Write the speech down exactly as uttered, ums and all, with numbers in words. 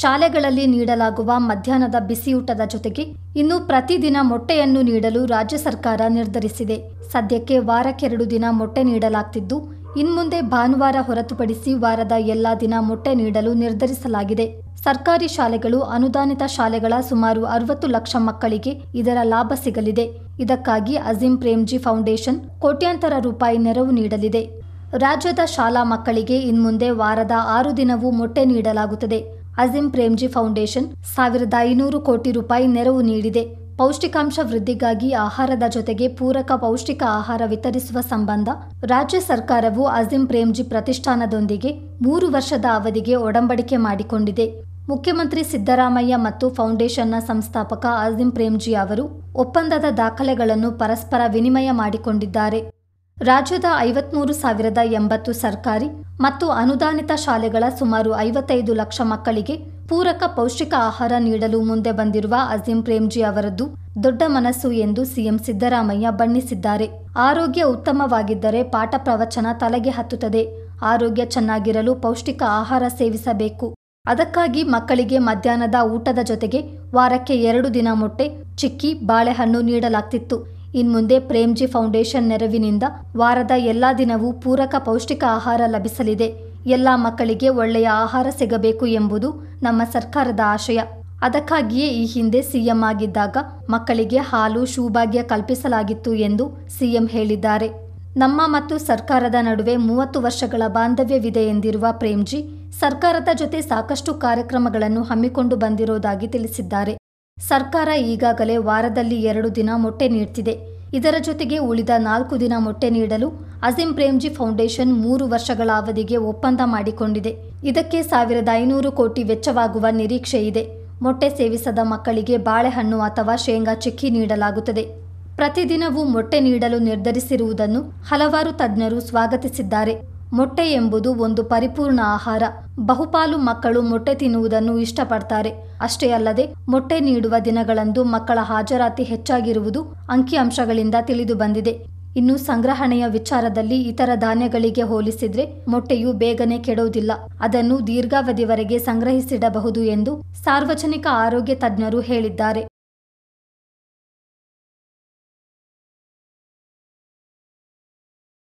ಶಾಲೆಗಳಲ್ಲಿ ನೀಡಲಾಗುವ ಮಧ್ಯಾಹ್ನದ ಬಿಸಿಯೂಟದ ಜೊತೆಗೆ ಇನ್ನು ಪ್ರತಿದಿನ ಮೊಟ್ಟೆಯನ್ನು ನೀಡಲು ರಾಜ್ಯ ಸರ್ಕಾರ ನಿರ್ಧರಿಸಿದೆ. ಸದ್ಯಕ್ಕೆ ವಾರಕ್ಕೆರಡು ದಿನ ಮೊಟ್ಟೆ ನೀಡಲಾಗ್ತಿದ್ದು, ಇನ್ಮುಂದೆ ಭಾನುವಾರ ಹೊರತುಪಡಿಸಿ ವಾರದ ಎಲ್ಲಾ ದಿನ ಮೊಟ್ಟೆ ನೀಡಲು ನಿರ್ಧರಿಸಲಾಗಿದೆ. ಸರ್ಕಾರಿ ಶಾಲೆಗಳು, ಅನುದಾನಿತ ಶಾಲೆಗಳ ಸುಮಾರು ಅರವತ್ತು ಲಕ್ಷ ಮಕ್ಕಳಿಗೆ ಇದರ ಲಾಭ ಸಿಗಲಿದೆ. ಇದಕ್ಕಾಗಿ ಅಜೀಂ ಪ್ರೇಮ್ಜಿ ಫೌಂಡೇಶನ್ ಕೋಟ್ಯಾಂತರ ರೂಪಾಯಿ ನೆರವು ನೀಡಲಿದೆ. ರಾಜ್ಯದ ಶಾಲಾ ಮಕ್ಕಳಿಗೆ ಇನ್ಮುಂದೆ ವಾರದ ಆರು ದಿನವೂ ಮೊಟ್ಟೆ ನೀಡಲಾಗುತ್ತದೆ. ಅಜೀಂ ಪ್ರೇಮ್ಜಿ ಫೌಂಡೇಶನ್ ಸಾವಿರದ ಐನೂರು ಕೋಟಿ ರೂಪಾಯಿ ನೆರವು ನೀಡಿದೆ. ಪೌಷ್ಟಿಕಾಂಶ ವೃದ್ಧಿಗಾಗಿ ಆಹಾರದ ಜೊತೆಗೆ ಪೂರಕ ಪೌಷ್ಟಿಕ ಆಹಾರ ವಿತರಿಸುವ ಸಂಬಂಧ ರಾಜ್ಯ ಸರ್ಕಾರವು ಅಜೀಂ ಪ್ರೇಮ್ಜಿ ಪ್ರತಿಷ್ಠಾನದೊಂದಿಗೆ ಮೂರು ವರ್ಷದ ಅವಧಿಗೆ ಒಡಂಬಡಿಕೆ ಮಾಡಿಕೊಂಡಿದೆ. ಮುಖ್ಯಮಂತ್ರಿ ಸಿದ್ದರಾಮಯ್ಯ ಮತ್ತು ಫೌಂಡೇಶನ್ನ ಸಂಸ್ಥಾಪಕ ಅಜೀಂ ಪ್ರೇಮ್ಜಿ ಅವರು ಒಪ್ಪಂದದ ದಾಖಲೆಗಳನ್ನು ಪರಸ್ಪರ ವಿನಿಮಯ ಮಾಡಿಕೊಂಡಿದ್ದಾರೆ. ರಾಜ್ಯದ ಐವತ್ಮೂರು ಸಾವಿರದ ಎಂಬತ್ತು ಸರ್ಕಾರಿ ಮತ್ತು ಅನುದಾನಿತ ಶಾಲೆಗಳ ಸುಮಾರು ಐವತ್ತೈದು ಲಕ್ಷ ಮಕ್ಕಳಿಗೆ ಪೂರಕ ಪೌಷ್ಟಿಕ ಆಹಾರ ನೀಡಲು ಮುಂದೆ ಬಂದಿರುವ ಅಜೀಂ ಪ್ರೇಮ್ಜಿ ಅವರದ್ದು ದೊಡ್ಡ ಮನಸ್ಸು ಎಂದು ಸಿಎಂ ಸಿದ್ದರಾಮಯ್ಯ ಬಣ್ಣಿಸಿದ್ದಾರೆ. ಆರೋಗ್ಯ ಉತ್ತಮವಾಗಿದ್ದರೆ ಪಾಠ ಪ್ರವಚನ ತಲೆಗೆ ಹತ್ತುತ್ತದೆ. ಆರೋಗ್ಯ ಚೆನ್ನಾಗಿರಲು ಪೌಷ್ಟಿಕ ಆಹಾರ ಸೇವಿಸಬೇಕು. ಅದಕ್ಕಾಗಿ ಮಕ್ಕಳಿಗೆ ಮಧ್ಯಾಹ್ನದ ಊಟದ ಜೊತೆಗೆ ವಾರಕ್ಕೆ ಎರಡು ದಿನ ಮೊಟ್ಟೆ, ಚಿಕ್ಕಿ, ಬಾಳೆಹಣ್ಣು ನೀಡಲಾಗ್ತಿತ್ತು. ಇನ್ಮುಂದೆ ಪ್ರೇಮ್ಜಿ ಫೌಂಡೇಶನ್ ನೆರವಿನಿಂದ ವಾರದ ಎಲ್ಲಾ ದಿನವೂ ಪೂರಕ ಪೌಷ್ಟಿಕ ಆಹಾರ ಲಭಿಸಲಿದೆ. ಎಲ್ಲ ಮಕ್ಕಳಿಗೆ ಒಳ್ಳೆಯ ಆಹಾರ ಸಿಗಬೇಕು ಎಂಬುದು ನಮ್ಮ ಸರ್ಕಾರದ ಆಶಯ. ಅದಕ್ಕಾಗಿಯೇ ಈ ಹಿಂದೆ ಸಿಎಂ ಆಗಿದ್ದಾಗ ಮಕ್ಕಳಿಗೆ ಹಾಲು, ಶೂಭಾಗ್ಯ ಕಲ್ಪಿಸಲಾಗಿತ್ತು ಎಂದು ಸಿಎಂ ಹೇಳಿದ್ದಾರೆ. ನಮ್ಮ ಮತ್ತು ಸರ್ಕಾರದ ನಡುವೆ ಮೂವತ್ತು ವರ್ಷಗಳ ಬಾಂಧವ್ಯವಿದೆ ಎಂದಿರುವ ಪ್ರೇಮ್ಜಿ, ಸರ್ಕಾರದ ಜೊತೆ ಸಾಕಷ್ಟು ಕಾರ್ಯಕ್ರಮಗಳನ್ನು ಹಮ್ಮಿಕೊಂಡು ಬಂದಿರೋದಾಗಿ ತಿಳಿಸಿದ್ದಾರೆ. ಸರ್ಕಾರ ಈಗಾಗಲೇ ವಾರದಲ್ಲಿ ಎರಡು ದಿನ ಮೊಟ್ಟೆ ನೀಡ್ತಿದೆ. ಇದರ ಜೊತೆಗೆ ಉಳಿದ ನಾಲ್ಕು ದಿನ ಮೊಟ್ಟೆ ನೀಡಲು ಅಜೀಂ ಪ್ರೇಮ್ಜಿ ಫೌಂಡೇಶನ್ ಮೂರು ವರ್ಷಗಳ ಅವಧಿಗೆ ಒಪ್ಪಂದ ಮಾಡಿಕೊಂಡಿದೆ. ಇದಕ್ಕೆ ಸಾವಿರದ ಐನೂರು ಕೋಟಿ ವೆಚ್ಚವಾಗುವ ನಿರೀಕ್ಷೆ ಇದೆ. ಮೊಟ್ಟೆ ಸೇವಿಸದ ಮಕ್ಕಳಿಗೆ ಬಾಳೆಹಣ್ಣು ಅಥವಾ ಶೇಂಗಾ ಚಿಕ್ಕಿ ನೀಡಲಾಗುತ್ತದೆ. ಪ್ರತಿದಿನವೂ ಮೊಟ್ಟೆ ನೀಡಲು ನಿರ್ಧರಿಸಿರುವುದನ್ನು ಹಲವಾರು ತಜ್ಞರು ಸ್ವಾಗತಿಸಿದ್ದಾರೆ. ಮೊಟ್ಟೆ ಎಂಬುದು ಒಂದು ಪರಿಪೂರ್ಣ ಆಹಾರ. ಬಹುಪಾಲು ಮಕ್ಕಳು ಮೊಟ್ಟೆ ತಿನ್ನುವುದನ್ನು ಇಷ್ಟಪಡ್ತಾರೆ. ಅಷ್ಟೇ ಅಲ್ಲದೆ ಮೊಟ್ಟೆ ನೀಡುವ ದಿನಗಳಂದು ಮಕ್ಕಳ ಹಾಜರಾತಿ ಹೆಚ್ಚಾಗಿರುವುದು ಅಂಕಿಅಂಶಗಳಿಂದ ತಿಳಿದು ಬಂದಿದೆ. ಇನ್ನು ಸಂಗ್ರಹಣೆಯ ವಿಚಾರದಲ್ಲಿ ಇತರ ಧಾನ್ಯಗಳಿಗೆ ಹೋಲಿಸಿದ್ರೆ ಮೊಟ್ಟೆಯು ಬೇಗನೆ ಕೆಡೋದಿಲ್ಲ. ಅದನ್ನು ದೀರ್ಘಾವಧಿವರೆಗೆ ಸಂಗ್ರಹಿಸಿಡಬಹುದು ಎಂದು ಸಾರ್ವಜನಿಕ ಆರೋಗ್ಯ ತಜ್ಞರು ಹೇಳಿದ್ದಾರೆ.